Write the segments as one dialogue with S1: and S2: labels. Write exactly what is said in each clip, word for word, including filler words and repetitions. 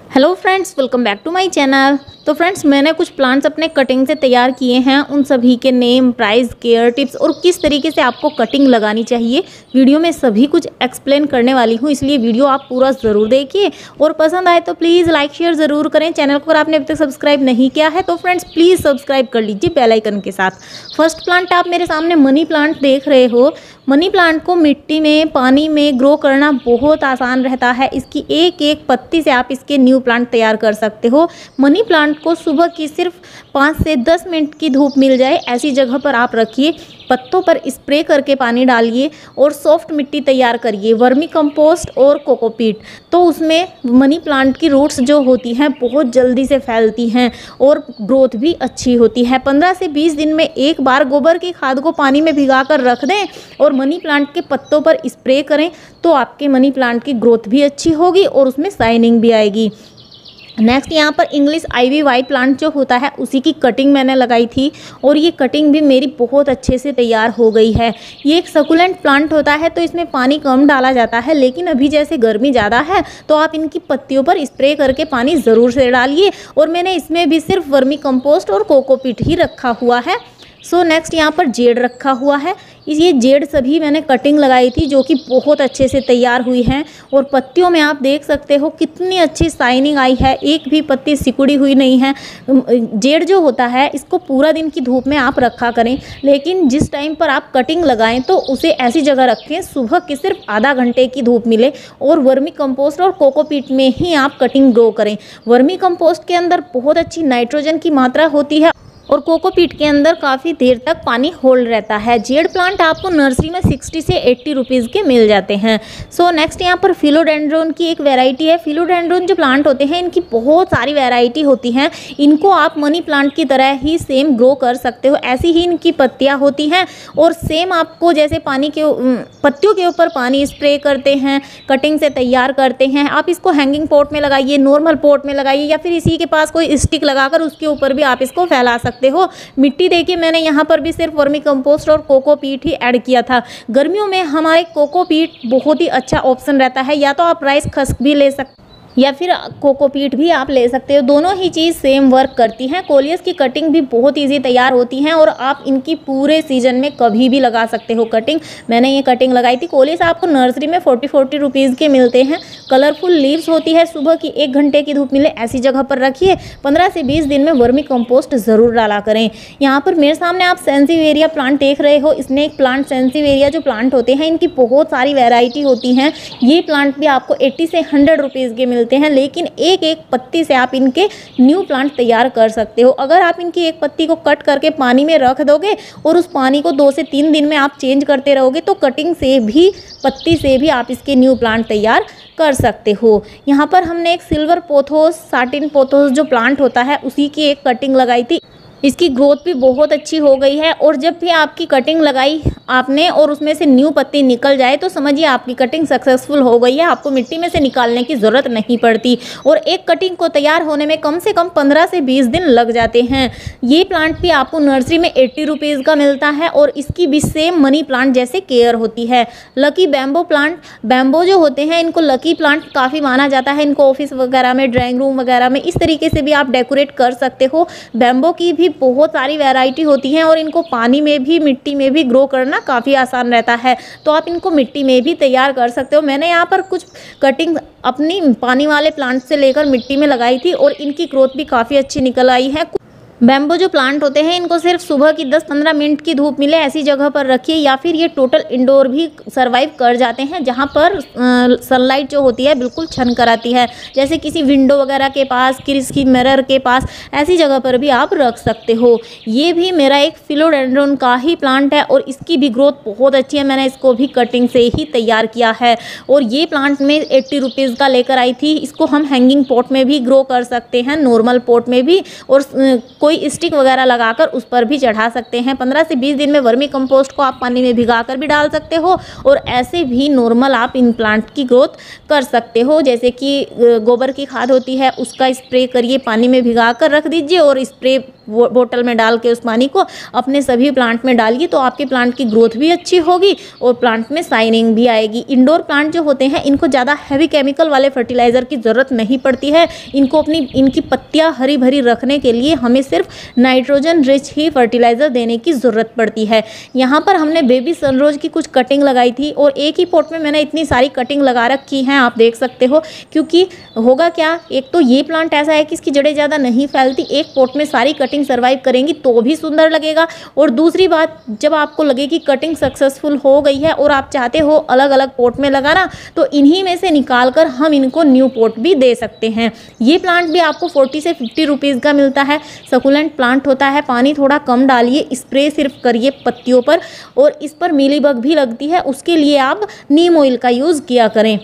S1: Hello friends, welcome back to my channel. तो friends, मैंने कुछ प्लांट्स अपने कटिंग से तैयार किए हैं। उन सभी के नेम, प्राइस, केयर टिप्स और किस तरीके से आपको कटिंग लगानी चाहिए, वीडियो में सभी कुछ एक्सप्लेन करने वाली हूँ। इसलिए वीडियो आप पूरा ज़रूर देखिए और पसंद आए तो प्लीज़ लाइक शेयर ज़रूर करें। चैनल को अगर आपने अभी तक सब्सक्राइब नहीं किया है तो फ्रेंड्स प्लीज़ सब्सक्राइब कर लीजिए बेल आइकन के साथ। फर्स्ट प्लांट आप मेरे सामने मनी प्लांट देख रहे हो। मनी प्लांट को मिट्टी में, पानी में ग्रो करना बहुत आसान रहता है। इसकी एक एक पत्ती से आप इसके न्यू प्लांट तैयार कर सकते हो। मनी प्लांट को सुबह की सिर्फ पाँच से दस मिनट की धूप मिल जाए ऐसी जगह पर आप रखिए। पत्तों पर स्प्रे करके पानी डालिए और सॉफ्ट मिट्टी तैयार करिए, वर्मी कंपोस्ट और कोकोपीट। तो उसमें मनी प्लांट की रूट्स जो होती हैं बहुत जल्दी से फैलती हैं और ग्रोथ भी अच्छी होती है। पंद्रह से बीस दिन में एक बार गोबर की खाद को पानी में भिगा कर रख दें और मनी प्लांट के पत्तों पर स्प्रे करें तो आपके मनी प्लांट की ग्रोथ भी अच्छी होगी और उसमें शाइनिंग भी आएगी। नेक्स्ट यहाँ पर इंग्लिश आईवी वाइट प्लांट जो होता है उसी की कटिंग मैंने लगाई थी और ये कटिंग भी मेरी बहुत अच्छे से तैयार हो गई है। ये एक सकुलेंट प्लांट होता है तो इसमें पानी कम डाला जाता है, लेकिन अभी जैसे गर्मी ज़्यादा है तो आप इनकी पत्तियों पर स्प्रे करके पानी ज़रूर से डालिए। और मैंने इसमें भी सिर्फ वर्मी कंपोस्ट और कोकोपीट ही रखा हुआ है। सो नेक्स्ट यहाँ पर जेड रखा हुआ है। ये जेड सभी मैंने कटिंग लगाई थी जो कि बहुत अच्छे से तैयार हुई हैं और पत्तियों में आप देख सकते हो कितनी अच्छी शाइनिंग आई है, एक भी पत्ती सिकुड़ी हुई नहीं है। जेड जो होता है इसको पूरा दिन की धूप में आप रखा करें, लेकिन जिस टाइम पर आप कटिंग लगाएं तो उसे ऐसी जगह रखें सुबह की सिर्फ आधा घंटे की धूप मिले और वर्मी कंपोस्ट और कोकोपीट में ही आप कटिंग ग्रो करें। वर्मी कंपोस्ट के अंदर बहुत अच्छी नाइट्रोजन की मात्रा होती है और कोकोपीट के अंदर काफ़ी देर तक पानी होल्ड रहता है। जेड प्लांट आपको नर्सरी में सिक्सटी से एट्टी रुपीज़ के मिल जाते हैं। सो नेक्स्ट यहाँ पर फिलोडेंड्रोन की एक वैरायटी है। फिलोडेंड्रोन जो प्लांट होते हैं इनकी बहुत सारी वैरायटी होती हैं। इनको आप मनी प्लांट की तरह ही सेम ग्रो कर सकते हो, ऐसी ही इनकी पत्तियाँ होती हैं और सेम आपको जैसे पानी के पत्तियों के ऊपर पानी स्प्रे करते हैं, कटिंग से तैयार करते हैं। आप इसको हैंगिंग पॉट में लगाइए, नॉर्मल पॉट में लगाइए या फिर इसी के पास कोई स्टिक लगाकर उसके ऊपर भी आप इसको फैला सकते हो। मिट्टी देखिए, मैंने यहाँ पर भी सिर्फ वर्मी कंपोस्ट और कोकोपीट ही ऐड किया था। गर्मियों में हमारे कोकोपीट बहुत ही अच्छा ऑप्शन रहता है, या तो आप राइस खस्क भी ले सकते या फिर कोकोपीट भी आप ले सकते हो। दोनों ही चीज़ सेम वर्क करती हैं। कोलियस की कटिंग भी बहुत इजी तैयार होती हैं और आप इनकी पूरे सीजन में कभी भी लगा सकते हो कटिंग। मैंने ये कटिंग लगाई थी। कोलियस आपको नर्सरी में फोर्टी फोर्टी रुपीज़ के मिलते हैं। कलरफुल लीव्स होती है। सुबह की एक घंटे की धूप मिले ऐसी जगह पर रखिए। पंद्रह से बीस दिन में वर्मी कंपोस्ट ज़रूर डाला करें। यहाँ पर मेरे सामने आप सेंसिवेरिया प्लांट देख रहे हो। स्नेक प्लांट, सेंसिवेरिया जो प्लांट होते हैं इनकी बहुत सारी वेराइटी होती हैं। ये प्लांट भी आपको एट्टी से हंड्रेड रुपीज़ के मिलते हैं, लेकिन एक एक पत्ती से आप इनके न्यू प्लांट तैयार कर सकते हो। अगर आप इनकी एक पत्ती को कट करके पानी में रख दोगे और उस पानी को दो से तीन दिन में आप चेंज करते रहोगे तो कटिंग से भी, पत्ती से भी आप इसके न्यू प्लांट तैयार कर सकते हो। यहाँ पर हमने एक सिल्वर पोथोस, साटिन पोथोस जो प्लांट होता है उसी की एक कटिंग लगाई थी। इसकी ग्रोथ भी बहुत अच्छी हो गई है और जब भी आपकी कटिंग लगाई आपने और उसमें से न्यू पत्ती निकल जाए तो समझिए आपकी कटिंग सक्सेसफुल हो गई है। आपको मिट्टी में से निकालने की ज़रूरत नहीं पड़ती और एक कटिंग को तैयार होने में कम से कम पंद्रह से बीस दिन लग जाते हैं। ये प्लांट भी आपको नर्सरी में एट्टी रुपीज़ का मिलता है और इसकी भी सेम मनी प्लांट जैसे केयर होती है। लकी बैम्बो प्लांट, बैम्बो जो होते हैं इनको लकी प्लांट काफ़ी माना जाता है। इनको ऑफिस वगैरह में, ड्राइंग रूम वगैरह में इस तरीके से भी आप डेकोरेट कर सकते हो। बैम्बो की भी बहुत सारी वैरायटी होती हैं और इनको पानी में भी, मिट्टी में भी ग्रो करना काफ़ी आसान रहता है, तो आप इनको मिट्टी में भी तैयार कर सकते हो। मैंने यहाँ पर कुछ कटिंग अपनी पानी वाले प्लांट से लेकर मिट्टी में लगाई थी और इनकी ग्रोथ भी काफ़ी अच्छी निकल आई है। बैम्बो जो प्लांट होते हैं इनको सिर्फ सुबह की दस पंद्रह मिनट की धूप मिले ऐसी जगह पर रखिए, या फिर ये टोटल इंडोर भी सरवाइव कर जाते हैं जहाँ पर सनलाइट जो होती है बिल्कुल छन कर आती है, जैसे किसी विंडो वगैरह के पास, किसी मिरर के पास, ऐसी जगह पर भी आप रख सकते हो। ये भी मेरा एक फिलोडेंड्रोन का ही प्लांट है और इसकी भी ग्रोथ बहुत अच्छी है। मैंने इसको भी कटिंग से ही तैयार किया है और ये प्लांट में एट्टी रुपीज़ का लेकर आई थी। इसको हम हैंगिंग पॉट में भी ग्रो कर सकते हैं, नॉर्मल पॉट में भी, और कोई स्टिक वगैरह लगाकर उस पर भी चढ़ा सकते हैं। पंद्रह से बीस दिन में वर्मी कंपोस्ट को आप पानी में भिगाकर भी डाल सकते हो और ऐसे भी नॉर्मल आप इन प्लांट की ग्रोथ कर सकते हो। जैसे कि गोबर की खाद होती है उसका स्प्रे करिए, पानी में भिगाकर रख दीजिए और स्प्रे बोतल में डाल के उस पानी को अपने सभी प्लांट में डालिए, तो आपके प्लांट की ग्रोथ भी अच्छी होगी और प्लांट में शाइनिंग भी आएगी। इंडोर प्लांट जो होते हैं इनको ज़्यादा हैवी केमिकल वाले फर्टिलाइज़र की ज़रूरत नहीं पड़ती है। इनको अपनी इनकी पत्तियाँ हरी भरी रखने के लिए हमें सिर्फ नाइट्रोजन रिच ही फर्टिलाइज़र देने की ज़रूरत पड़ती है। यहाँ पर हमने बेबी सनरोज की कुछ कटिंग लगाई थी और एक ही पॉट में मैंने इतनी सारी कटिंग लगा रखी हैं, आप देख सकते हो। क्योंकि होगा क्या, एक तो ये प्लांट ऐसा है कि इसकी जड़ें ज़्यादा नहीं फैलती, एक पॉट में सारी कटिंग सर्वाइव करेंगी तो भी सुंदर लगेगा। और दूसरी बात, जब आपको लगे कि कटिंग सक्सेसफुल हो गई है और आप चाहते हो अलग अलग पॉट में लगाना, तो इन्हीं में से निकाल कर हम इनको न्यू पॉट भी दे सकते हैं। ये प्लांट भी आपको फोर्टी से फिफ्टी रुपीज़ का मिलता है। सकुलेंट प्लांट होता है, पानी थोड़ा कम डालिए, स्प्रे सिर्फ करिए पत्तियों पर, और इस पर मीलीबग भी लगती है, उसके लिए आप नीम ऑयल का यूज़ किया करें।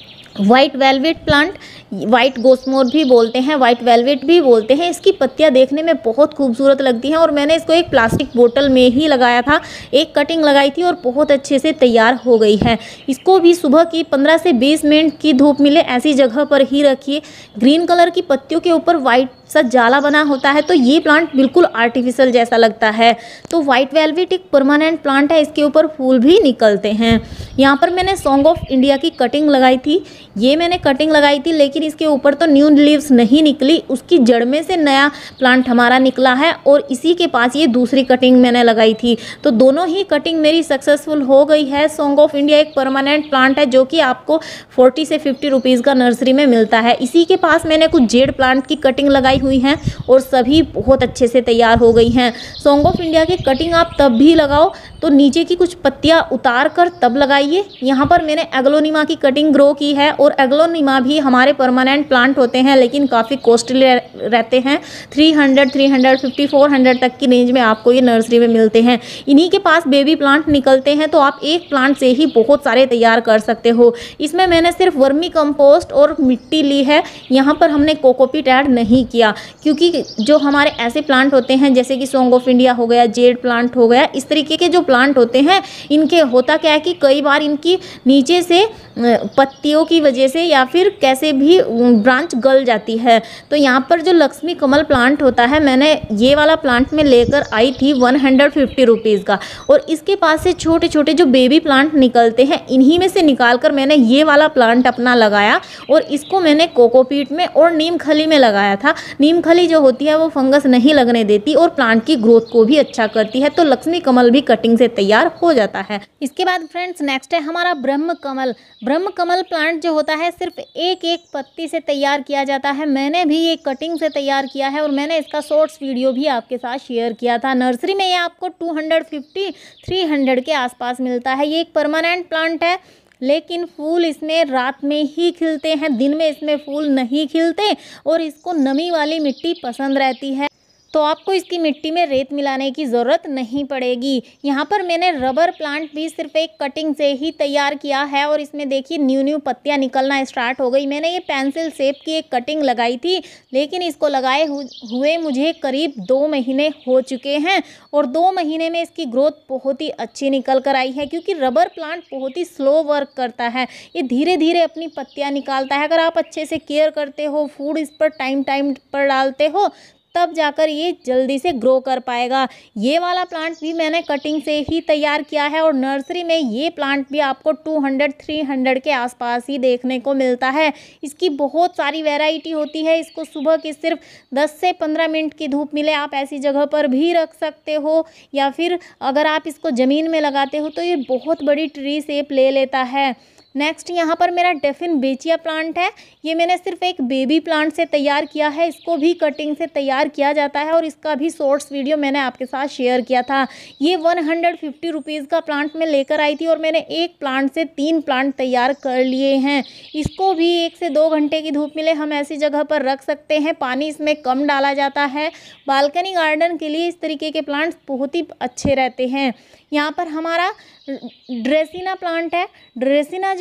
S1: White velvet plant, white gossamer भी बोलते हैं, वाइट वेलवेट भी बोलते हैं। इसकी पत्तियां देखने में बहुत खूबसूरत लगती हैं और मैंने इसको एक प्लास्टिक बोतल में ही लगाया था। एक कटिंग लगाई थी और बहुत अच्छे से तैयार हो गई है। इसको भी सुबह की पंद्रह से बीस मिनट की धूप मिले ऐसी जगह पर ही रखिए। ग्रीन कलर की पत्तियों के ऊपर वाइट सा जाला बना होता है, तो ये प्लांट बिल्कुल आर्टिफिशियल जैसा लगता है। तो वाइट वेलवेट एक परमानेंट प्लांट है, इसके ऊपर फूल भी निकलते हैं। यहाँ पर मैंने सॉन्ग ऑफ इंडिया की कटिंग लगाई थी। ये मैंने कटिंग लगाई थी लेकिन इसके ऊपर तो न्यू लीव्स नहीं निकली, उसकी जड़ में से नया प्लांट हमारा निकला है और इसी के पास ये दूसरी कटिंग मैंने लगाई थी। तो दोनों ही कटिंग मेरी सक्सेसफुल हो गई है। सॉन्ग ऑफ इंडिया एक परमानेंट प्लांट है जो कि आपको फोर्टी से फिफ्टी रुपीज़ का नर्सरी में मिलता है। इसी के पास मैंने कुछ जेड प्लांट की कटिंग लगाई हुई हैं और सभी बहुत अच्छे से तैयार हो गई हैं। सॉन्ग ऑफ इंडिया की कटिंग आप तब भी लगाओ तो नीचे की कुछ पत्तियां उतार कर तब लगाइए। यहाँ पर मैंने एग्लोनिमा की कटिंग ग्रो की है और एग्लोनिमा भी हमारे परमानेंट प्लांट होते हैं लेकिन काफ़ी कॉस्टली रहते हैं। Three hundred, three hundred fifty, four hundred तक की रेंज में आपको ये नर्सरी में मिलते हैं। इन्हीं के पास बेबी प्लांट निकलते हैं, तो आप एक प्लांट से ही बहुत सारे तैयार कर सकते हो। इसमें मैंने सिर्फ वर्मी कंपोस्ट और मिट्टी ली है। यहाँ पर हमने कोकोपीट ऐड नहीं किया क्योंकि जो हमारे ऐसे प्लांट होते हैं जैसे कि सॉन्ग ऑफ इंडिया हो गया, जेड प्लांट हो गया, इस तरीके के जो प्लांट होते हैं इनके होता क्या है कि कई बार इनकी नीचे से पत्तियों की वजह से या फिर कैसे भी ब्रांच गल जाती है। तो यहाँ पर जो लक्ष्मी कमल प्लांट होता है, मैंने ये वाला प्लांट में लेकर आई थी वन हंड्रेड फिफ्टी रुपीज़ का, और इसके पास से छोटे छोटे जो बेबी प्लांट निकलते हैं इन्हीं में से निकाल कर मैंने ये वाला प्लांट अपना लगाया और इसको मैंने कोकोपीट में और नीम खली में लगाया था। नीम खली जो होती है वो फंगस नहीं लगने देती और प्लांट की ग्रोथ को भी अच्छा करती है। तो लक्ष्मी कमल भी कटिंग से तैयार हो जाता है। इसके बाद फ्रेंड्स नेक्स्ट है हमारा ब्रह्म कमल। ब्रह्म कमल प्लांट जो होता है सिर्फ एक एक पत्ती से तैयार किया जाता है। मैंने भी ये कटिंग से तैयार किया है और मैंने इसका शॉर्ट्स वीडियो भी आपके साथ शेयर किया था। नर्सरी में ये आपको two hundred fifty, three hundred के आसपास मिलता है। ये एक परमानेंट प्लांट है लेकिन फूल इसमें रात में ही खिलते हैं, दिन में इसमें फूल नहीं खिलते और इसको नमी वाली मिट्टी पसंद रहती है, तो आपको इसकी मिट्टी में रेत मिलाने की ज़रूरत नहीं पड़ेगी। यहाँ पर मैंने रबर प्लांट भी सिर्फ एक कटिंग से ही तैयार किया है और इसमें देखिए न्यू न्यू पत्तियाँ निकलना स्टार्ट हो गई। मैंने ये पेंसिल शेप की एक कटिंग लगाई थी लेकिन इसको लगाए हुए मुझे करीब दो महीने हो चुके हैं और दो महीने में इसकी ग्रोथ बहुत ही अच्छी निकल कर आई है क्योंकि रबर प्लांट बहुत ही स्लो वर्क करता है। ये धीरे धीरे अपनी पत्तियाँ निकालता है। अगर आप अच्छे से केयर करते हो, फूड इस पर टाइम टाइम पर डालते हो, तब जाकर ये जल्दी से ग्रो कर पाएगा। ये वाला प्लांट भी मैंने कटिंग से ही तैयार किया है और नर्सरी में ये प्लांट भी आपको टू हंड्रेड, थ्री हंड्रेड के आसपास ही देखने को मिलता है। इसकी बहुत सारी वैरायटी होती है। इसको सुबह की सिर्फ दस से पंद्रह मिनट की धूप मिले आप ऐसी जगह पर भी रख सकते हो, या फिर अगर आप इसको ज़मीन में लगाते हो तो ये बहुत बड़ी ट्री शेप ले लेता है। नेक्स्ट यहाँ पर मेरा डेफिन बेचिया प्लांट है। ये मैंने सिर्फ एक बेबी प्लांट से तैयार किया है। इसको भी कटिंग से तैयार किया जाता है और इसका भी शॉर्ट्स वीडियो मैंने आपके साथ शेयर किया था। ये वन हंड्रेड फिफ्टी रुपीज़ का प्लांट मैं लेकर आई थी और मैंने एक प्लांट से तीन प्लांट तैयार कर लिए हैं। इसको भी एक से दो घंटे की धूप मिले हम ऐसी जगह पर रख सकते हैं। पानी इसमें कम डाला जाता है। बालकनी गार्डन के लिए इस तरीके के प्लांट्स बहुत ही अच्छे रहते हैं। यहाँ पर हमारा ड्रेसिना प्लांट है। ड्रेसिना जो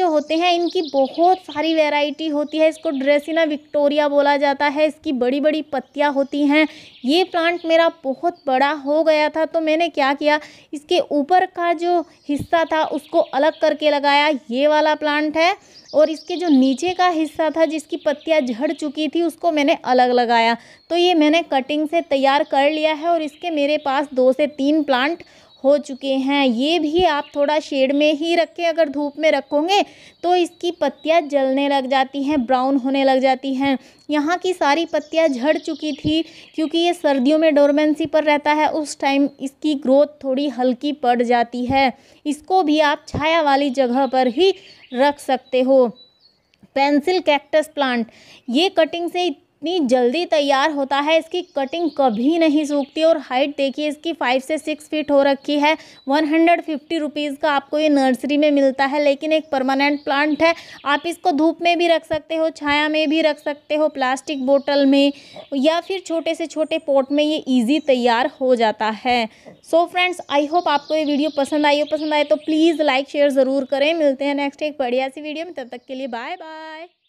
S1: जो होते हैं इनकी बहुत सारी वैरायटी होती है। इसको ड्रेसिना विक्टोरिया बोला जाता है। इसकी बड़ी बड़ी पत्तियां होती हैं। ये प्लांट मेरा बहुत बड़ा हो गया था तो मैंने क्या किया, इसके ऊपर का जो हिस्सा था उसको अलग करके लगाया। ये वाला प्लांट है। और इसके जो नीचे का हिस्सा था जिसकी पत्तियां झड़ चुकी थी उसको मैंने अलग लगाया। तो ये मैंने कटिंग से तैयार कर लिया है और इसके मेरे पास दो से तीन प्लांट हो चुके हैं। ये भी आप थोड़ा शेड में ही रखें, अगर धूप में रखोगे तो इसकी पत्तियां जलने लग जाती हैं, ब्राउन होने लग जाती हैं। यहाँ की सारी पत्तियां झड़ चुकी थी क्योंकि ये सर्दियों में डोरमेंसी पर रहता है, उस टाइम इसकी ग्रोथ थोड़ी हल्की पड़ जाती है। इसको भी आप छाया वाली जगह पर ही रख सकते हो। पेंसिल कैक्टस प्लांट, ये कटिंग से इतनी जल्दी तैयार होता है, इसकी कटिंग कभी नहीं सूखती और हाइट देखिए इसकी फाइव से सिक्स फीट हो रखी है। वन हंड्रेड फिफ्टी रुपीज़ का आपको ये नर्सरी में मिलता है, लेकिन एक परमानेंट प्लांट है। आप इसको धूप में भी रख सकते हो, छाया में भी रख सकते हो, प्लास्टिक बोतल में या फिर छोटे से छोटे पॉट में ये ईजी तैयार हो जाता है। सो फ्रेंड्स, आई होप आपको ये वीडियो पसंद आई हो। पसंद आए तो प्लीज़ लाइक शेयर ज़रूर करें। मिलते हैं नेक्स्ट एक बढ़िया सी वीडियो में, तब तक के लिए बाय बाय।